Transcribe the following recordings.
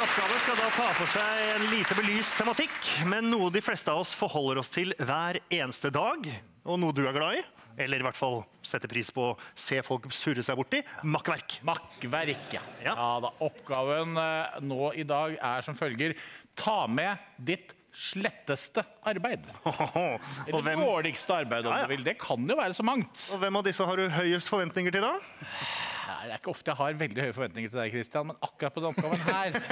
oppgave skal da ta for seg en lite belyst tematikk, men noe de fleste av oss forholder oss til hver eneste dag, og noe du er glad i, eller i hvert fall setter pris på å se folk surre seg bort i, makkverk. Makkverk, ja. Ja da, oppgaven nå i dag er som følger: ta med ditt sletteste arbeid. Eller dårligste arbeid, om du vil. Det kan jo være så mangt. Og hvem av disse har du høyest forventninger til da? Det er ikke ofte jeg har veldig høye forventninger til deg, Kristian, men akkurat på den oppgaven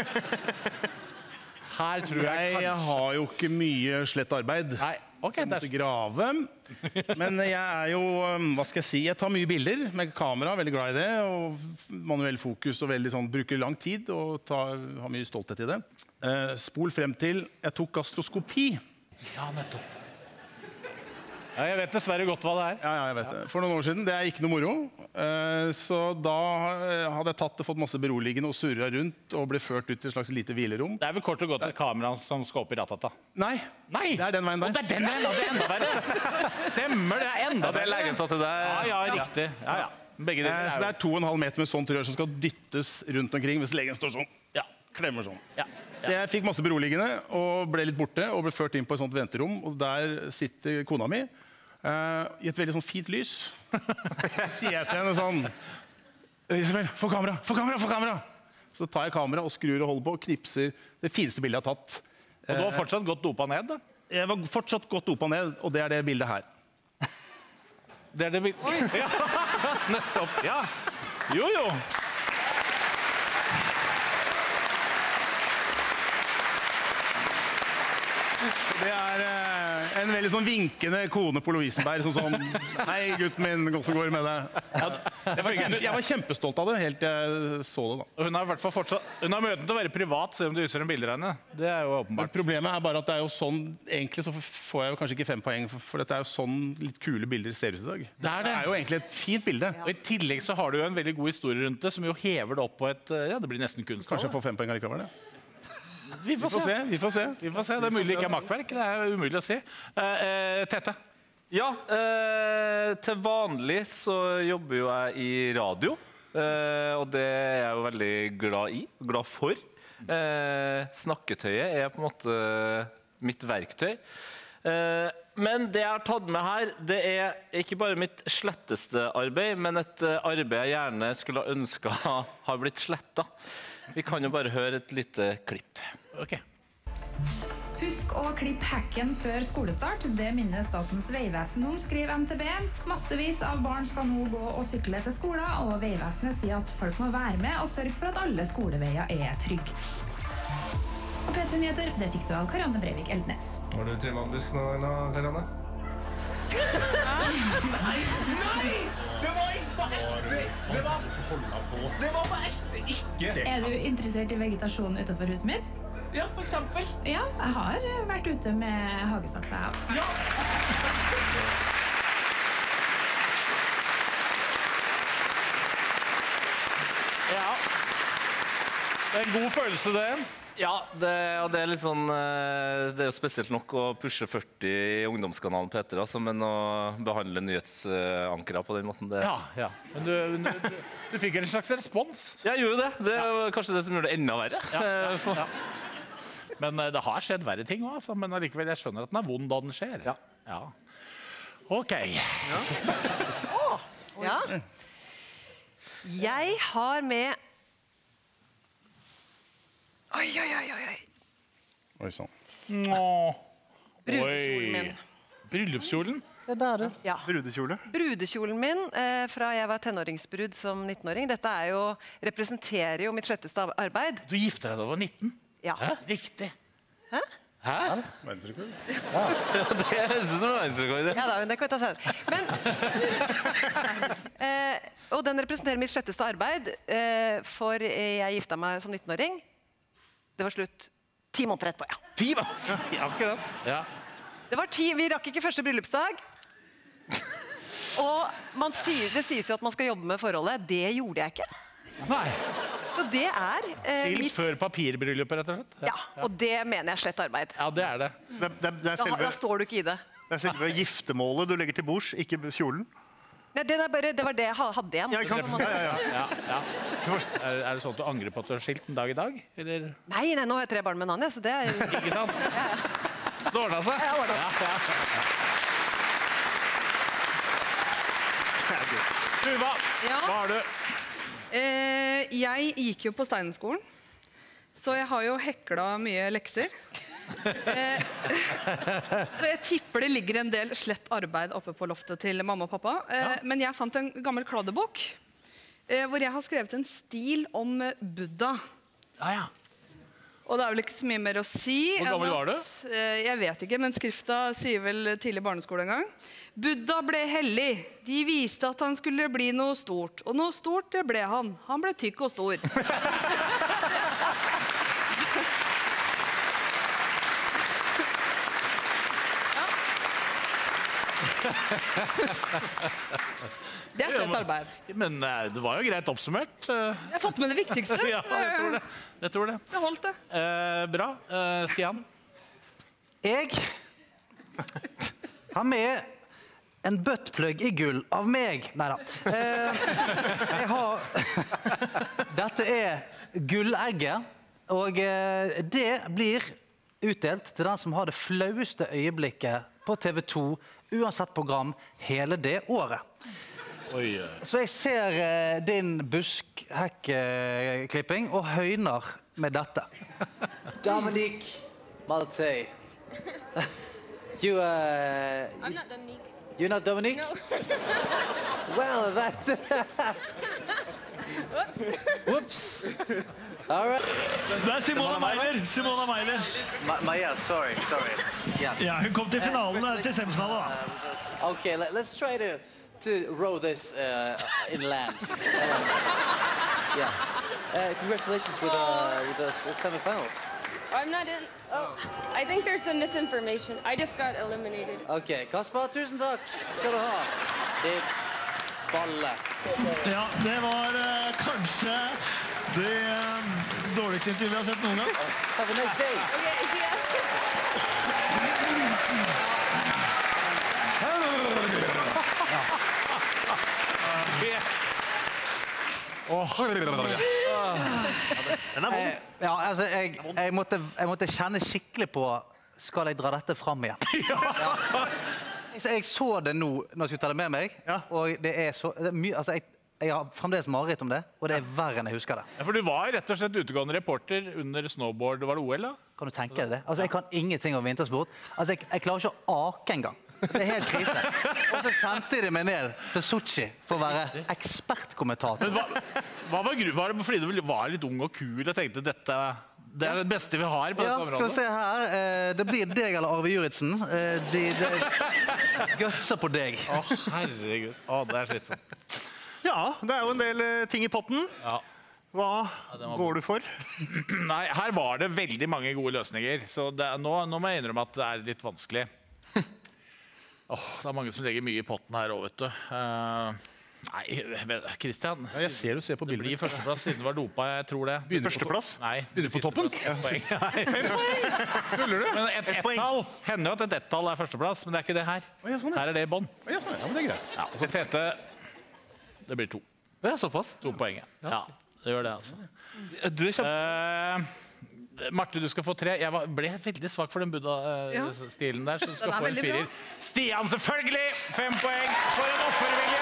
her tror jeg har jo ikke mye slett arbeid. Nei, ok, det er grave. Men jeg er jo, hva skal jeg si, jeg tar mye bilder med kamera, veldig glad i det, og manuell fokus og veldig sånn, bruker lang tid og har mye stolthet i det. Spol frem til jeg tok gastroskopi. Ja, nettopp. Ja, jeg vet dessverre godt hva det er. Ja, jeg vet det. For noen år siden, det er ikke noe moro. Så da hadde jeg fått masse beroligende og surret rundt og ble ført ut til et slags lite hvilerom. Det er vel kort og godt et kamera som skal opp i ratata? Nei, det er den veien der. Det er den veien, det er enda verre. Stemmer, det er enda verre. Det er legen sa til deg. Ja, riktig. Ja. Begge deler. Så det er 2,5 meter med sånt rør som skal dyttes rundt omkring hvis legen står sånn. Ja, klemmer sånn. Så jeg fikk masse beroligende og ble litt borte og ble ført inn på et sånt venterom, og der sitter kona mi i et veldig sånn fint lys. Sier jeg til henne sånn: Isabel, få kamera, få kamera, få kamera! Så tar jeg kamera og skrur og holder på og knipser det fineste bildet jeg har tatt. Og du har fortsatt gått dopa ned, da? Jeg var fortsatt gått dopa ned, og det er det bildet her. Det er det bildet? Ja, nettopp. Ja. Jo. Det er en veldig sånn vinkende kone på Lovisenberg, sånn hei gutten min, hvordan går det med deg? Jeg var kjempestolt av det, helt til jeg så det da. Og hun har i hvert fall fortsatt, hun har møten til å være privat, selv om du utfører en bilder av henne. Det er jo åpenbart. Problemet er bare at det er jo sånn, egentlig så får jeg jo kanskje ikke 5 poeng, for dette er jo sånn litt kule bilder ser ut i dag. Det er jo egentlig et fint bilde. Og i tillegg så har du jo en veldig god historie rundt det, som jo hever det opp på et, ja, det blir nesten kunst. Kanskje jeg får 5 poeng allikevel, det. Vi får se. Vi får se. Det er mulig det ikke er makkverk. Det er umulig å si. Tete? Ja, til vanlig så jobber jo jeg i radio, og det er jeg jo veldig glad for. Snakketøyet er på en måte mitt verktøy. Men det jeg har tatt med her, det er ikke bare mitt sletteste arbeid, men et arbeid jeg gjerne skulle ønske har blitt slettet. Vi kan jo bare høre et lite klipp. Ok. Husk å klippe hekken før skolestart. Det minner Statens vegvesen om, skriver NTB. Massevis av barn skal nå gå og sykle til skolen, og Vegvesenet sier at folk må være med og sørge for at alle skoleveier er trygge. Og P3 Nyheter, det fikk du av Karianne Breivik Eldnes. Har du trimmet busk nå, Karianne? Nei! Det var ikke ekte! Det var på ekte ikke! Er du interessert i vegetasjon utenfor huset mitt? Ja, for eksempel. Ja, jeg har vært ute med hagesaksa her. Ja! Ja. Det er en god følelse, det. Ja, og det er litt sånn, det er jo spesielt nok å pushe 40 i ungdomskanalen Peter, altså, men å behandle nyhetsankere på den måten. Det... Ja. Men du fikk en slags respons. Jeg gjorde det. Det var kanskje det som gjorde det enda verre. Ja. Men det har skjedd verre ting også, altså. Men allikevel, jeg skjønner at den er vond da den skjer. Ja. Ok. Ja. Jeg har med... Oi. Oi, sånn. Brudekjolen min. Bryllupskjolen? Se der, du. Ja. Brudekjole? Brudekjolen min, fra jeg var tenåringsbrud som 19-åring. Dette representerer jo mitt sletteste arbeid. Du gifter deg da du var 19? Ja. Hæ? Riktig. Hæ? Verdensrekord. Ja, det høres ut som verdensrekord. Ja da, men det kan vi ta senere. Og den representerer mitt sletteste arbeid, for jeg gifta meg som 19-åring. Det var slutt 10 måneder etterpå, ja. 10 måneder? Ja, akkurat. Ja. Det var 10, vi rakk ikke første bryllupsdag. Og det sies jo at man skal jobbe med forholdet. Det gjorde jeg ikke. Nei. Så det Stilt før papirbryllupet, rett og slett? Ja, og det mener jeg slett arbeid. Ja, det er det. Så det er selve... Da står du ikke i det. Det er selve giftemålet du legger til bords, ikke kjolen? Nei, det var det jeg hadde igjen. Ja, ikke sant? Ja. Er det sånn at du angrer på at du har skilt en dag i dag? Eller? Nei, nå har jeg 3 barn med en annen, så det er... Ikke sant? Så ordnet seg. Ja, ordnet. Tuva, hva har du? Jeg gikk jo på Steinerskolen, så jeg har jo hekla mye lekser. Så jeg tipper det ligger en del slett arbeid oppe på loftet til mamma og pappa. Men jeg fant en gammel kladdebok hvor jeg har skrevet en stil om Buddha. Og det er vel ikke så mye mer å si. Hvor gammel var du? Jeg vet ikke, men skrifta sier vel tidlig barneskole en gang. Buddha ble hellig. De viste at han skulle bli noe stort. Og noe stort, det ble han. Han ble tykk og stor. Det er slett arbeid. Men det var jo greit oppsummert. Jeg har fått med det viktigste. Ja, jeg tror det. Det holdt det. Bra. Stian? Jeg har med en buttplug i gull av meg. Neida. Jeg har... Dette er gullegget, og det blir utdelt til den som har det flaueste øyeblikket på TV 2, uansett program, hele det året. Så jeg ser din buskhekk-klipping og høyner med dette. Dominique Maltey. I'm not Dominique. You're not Dominique? No. Well, that... Whoops. All right. Det er Simona Meiler. Simona Meiler. Yeah, sorry. Yeah. Ja, hun kom til finalen til semifinalen da. Okay, let's try to row this in land. Yeah. Congratulations with the semifinals. I'm not in. Oh, I think there's some misinformation. I just got eliminated. Okay, Kasper, tusen takk skal du ha. Det balle. Ja, det var kanskje det dårligste intervjuet jeg har sett noen gang. Have a nice day. Okay, see ya. Ja, altså, jeg måtte kjenne skikkelig på, skal jeg dra dette frem igjen? Ja. Jeg så det nå, når jeg skulle ta det med meg, og det er så... Jeg har fremdeles mareritt om det, og det er verre enn jeg husker det. Ja, for du var rett og slett utegående reporter under snowboard. Var det OL da? Kan du tenke deg det? Altså, jeg kan ingenting om vintersport. Altså, jeg klarer ikke å ake engang. Det er helt krise. Og så sendte de meg ned til Sochi for å være ekspertkommentator. Men hva var grunnen? Var det fordi du var litt ung og kul og tenkte dette... Det er det beste vi har på dette området? Ja, skal vi se her. Det blir deg eller Arve Juritzen. De gutser på deg. Herregud. Det er slitsomt. Ja, det er jo en del ting i potten. Hva går du for? Nei, her var det veldig mange gode løsninger. Så nå må jeg innrømme at det er litt vanskelig. Det er mange som legger mye i potten her også, vet du. Nei, Kristian, jeg ser du ser på bildet. Det blir førsteplass siden du var dopa, jeg tror det. Førsteplass? Nei, begynner på toppen? Tuller du? Men et ett-tall, hender jo at et ett-tall er førsteplass, men det er ikke det her. Her er det i bånd. Ja, men det er greit. Ja, så Tete, det blir 2. Ja, såpass. 2 poeng. Ja, det gjør det altså. Du er kjempe... Marte, du skal få 3. Jeg ble veldig svak for den Buddha-stilen der, så du skal få en 4. Stian, selvfølgelig! 5 poeng for en offervilje!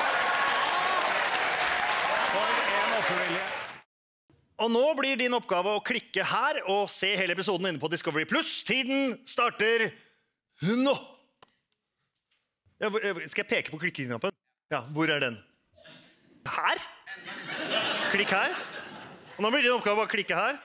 Og nå blir din oppgave å klikke her og se hele episoden inne på Discovery+. Tiden starter nå! Ja, skal jeg peke på klikkeknappen? Ja, hvor er den? Her? Klikk her. Og nå blir din oppgave å klikke her.